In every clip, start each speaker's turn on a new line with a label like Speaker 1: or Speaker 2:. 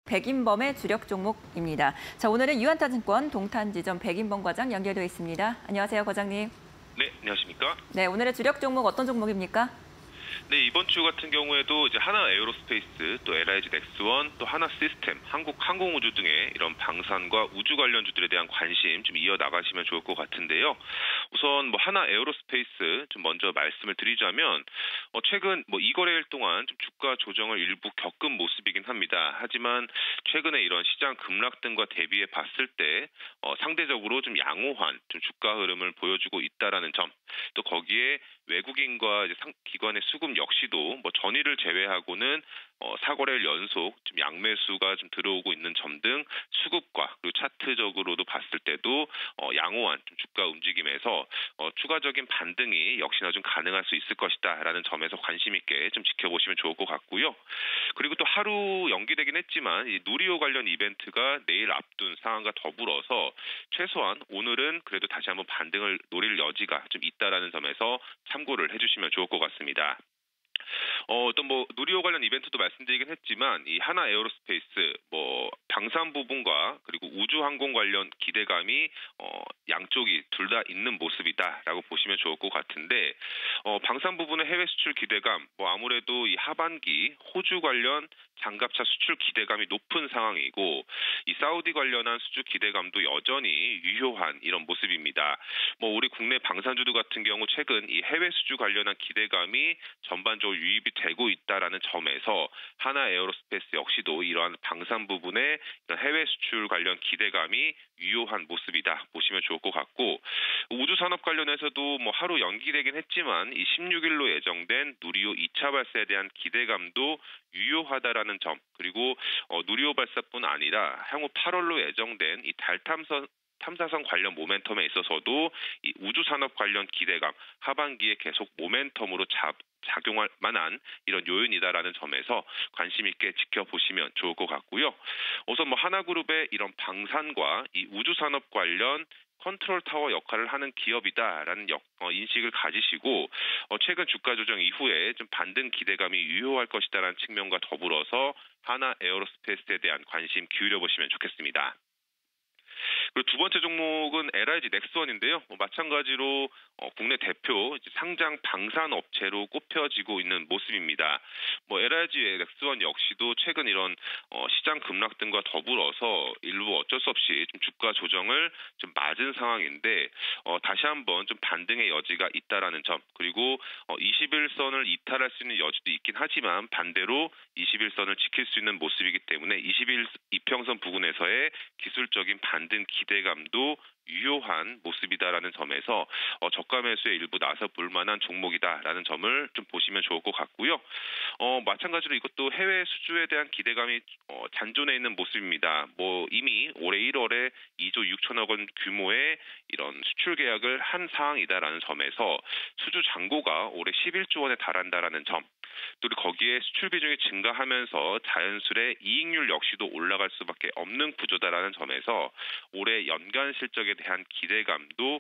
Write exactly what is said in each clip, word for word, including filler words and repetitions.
Speaker 1: 백인범의 주력 종목입니다. 자, 오늘은 유한타증권 동탄지점 백인범 과장 연결되어 있습니다. 안녕하세요, 과장님.
Speaker 2: 네, 안녕하십니까?
Speaker 1: 네, 오늘의 주력 종목 어떤 종목입니까?
Speaker 2: 네, 이번 주 같은 경우에도 이제 하나 에어로스페이스, 또 엘아이지 넥스원, 또 하나 시스템, 한국 항공우주 등의 이런 방산과 우주 관련주들에 대한 관심 좀 이어나가시면 좋을 것 같은데요. 우선 뭐 하나 에어로스페이스 좀 먼저 말씀을 드리자면 어 최근 뭐 이 거래일 동안 좀 주가 조정을 일부 겪은 모습이긴 합니다. 하지만 최근에 이런 시장 급락 등과 대비해 봤을 때 어 상대적으로 좀 양호한 좀 주가 흐름을 보여주고 있다라는 점, 또 거기에 외국인과 이제 상, 기관의 수급 역시도 뭐 전일을 제외하고는 어, 사 거래일 연속 좀 양매수가 좀 들어오고 있는 점 등 수급과 그리고 차트적으로도 봤을 때도 어, 양호한 좀 주가 움직임에서 어, 추가적인 반등이 역시나 좀 가능할 수 있을 것이다라는 점에서 관심 있게 좀 지켜보시면 좋을 것 같고요. 그리고 또 하루 연기되긴 했지만 이 누리호 관련 이벤트가 내일 앞둔 상황과 더불어서 최소한 오늘은 그래도 다시 한번 반등을 노릴 여지가 좀 있다라는 점에서 참고를 해주시면 좋을 것 같습니다. 어, 또 뭐 누리호 관련 이벤트도 말씀드리긴 했지만 이 하나 에어로스페이스 뭐 방산 부분과 그리고 우주항공 관련 기대감이 어, 양쪽이 둘 다 있는 모습이다라고 보시면 좋을 것 같은데 어, 방산 부분의 해외 수출 기대감 뭐 아무래도 이 하반기 호주 관련 장갑차 수출 기대감이 높은 상황이고 이 사우디 관련한 수출 기대감도 여전히 유효한 이런 모습입니다. 뭐 우리 국내 방산주들 같은 경우 최근 이 해외 수주 관련한 기대감이 전반적으로 유입이 되고 있다라는 점에서 하나 에어로스페이스 역시도 이러한 방산 부분의 이런 해외 수출 관련 기대감이 유효한 모습이다 보시면 좋을 것 같고, 우주 산업 관련해서도 뭐 하루 연기되긴 했지만 이 십육 일로 예정된 누리호 이 차 발사에 대한 기대감도 유효하다라는 점, 그리고 어, 누리호 발사뿐 아니라 향후 팔월로 예정된 이 달 탐선 탐사선 관련 모멘텀에 있어서도 이 우주 산업 관련 기대감 하반기에 계속 모멘텀으로 잡 작용할 만한 이런 요인이다라는 점에서 관심 있게 지켜보시면 좋을 것 같고요. 우선 뭐 하나그룹의 이런 방산과 이 우주산업 관련 컨트롤 타워 역할을 하는 기업이다라는 역, 어, 인식을 가지시고 어, 최근 주가 조정 이후에 좀 반등 기대감이 유효할 것이다라는 측면과 더불어서 하나 에어로스페이스에 대한 관심 기울여 보시면 좋겠습니다. 그리고 두 번째 종목은 엘아이지 넥스원인데요. 뭐 마찬가지로 어, 국내 대표 상장 방산 업체로 꼽혀지고 있는 모습입니다. 뭐 엘아이지 넥스원 역시도 최근 이런 어, 시장 급락 등과 더불어서 일부 어쩔 수 없이 좀 주가 조정을 좀 맞은 상황인데 어, 다시 한번 좀 반등의 여지가 있다라는 점, 그리고 어, 이십일 선을 이탈할 수 있는 여지도 있긴 하지만 반대로 이십일 선을 지킬 수 있는 모습이기 때문에 이십일 이평선 부근에서의 기술적인 반등 기대감도 유효한 모습이다라는 점에서 어, 저가 매수에 일부 나서 볼 만한 종목이다라는 점을 좀 보시면 좋을 것 같고요. 어, 마찬가지로 이것도 해외 수주에 대한 기대감이 어, 잔존해 있는 모습입니다. 뭐 이미 올해 일월에 이조 육천억 원 규모의 이런 수출 계약을 한 상황이다라는 점에서 수주 잔고가 올해 십일조 원에 달한다라는 점, 또 거기에 수출 비중이 증가하면서 자연스레 이익률 역시도 올라갈 수밖에 없는 구조다라는 점에서 올해 연간 실적에 대한 기대감도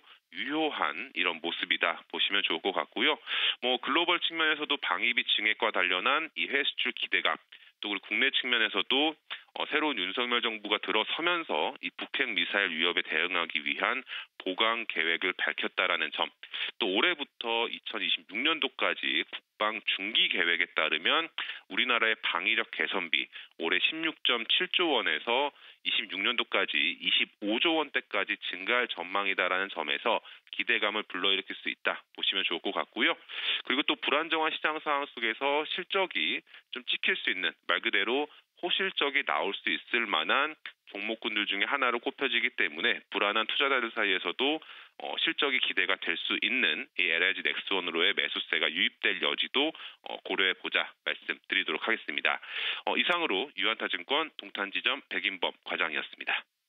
Speaker 2: 유효한 이런 모습이다 보시면 좋을 것 같고요. 뭐 글로벌 측면에서도 방위비 증액과 관련한 이 해외 수출 기대감, 또 우리 국내 측면에서도 어, 새로운 윤석열 정부가 들어서면서 이 북핵 미사일 위협에 대응하기 위한 보강 계획을 밝혔다라는 점, 또 올해부터 이천이십육 년도까지 국방 중기 계획에 따르면 우리나라의 방위력 개선비 올해 십육 점 칠조 원에서 이십육 년도까지 이십오조 원대까지 증가할 전망이다라는 점에서 기대감을 불러일으킬 수 있다 보시면 좋을 것 같고요. 그리고 또 불안정한 시장 상황 속에서 실적이 좀 찍힐 수 있는, 말 그대로 호실적이 나올 수 있을 만한 종목군들 중에 하나로 꼽혀지기 때문에 불안한 투자자들 사이에서도 어, 실적이 기대가 될 수 있는 이 엘아이지 넥스원으로의 매수세가 유입될 여지도 어, 고려해보자 말씀드리도록 하겠습니다. 어, 이상으로 유한타증권 동탄지점 백인범 과장이었습니다.